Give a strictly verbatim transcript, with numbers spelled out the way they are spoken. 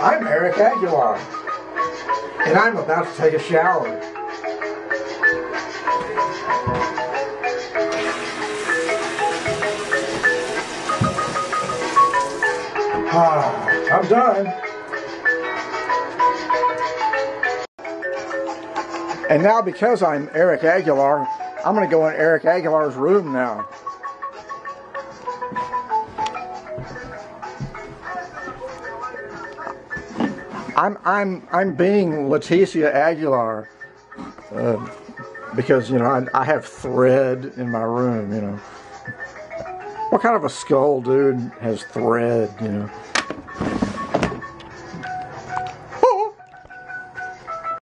I'm Erick Aguilar, and I'm about to take a shower. Ah, I'm done. And now, because I'm Erick Aguilar, I'm going to go in Erick Aguilar's room now. I'm I'm I'm being Leticia Aguilar uh, because you know I, I have thread in my room. You know, what kind of a skull dude has thread? You know.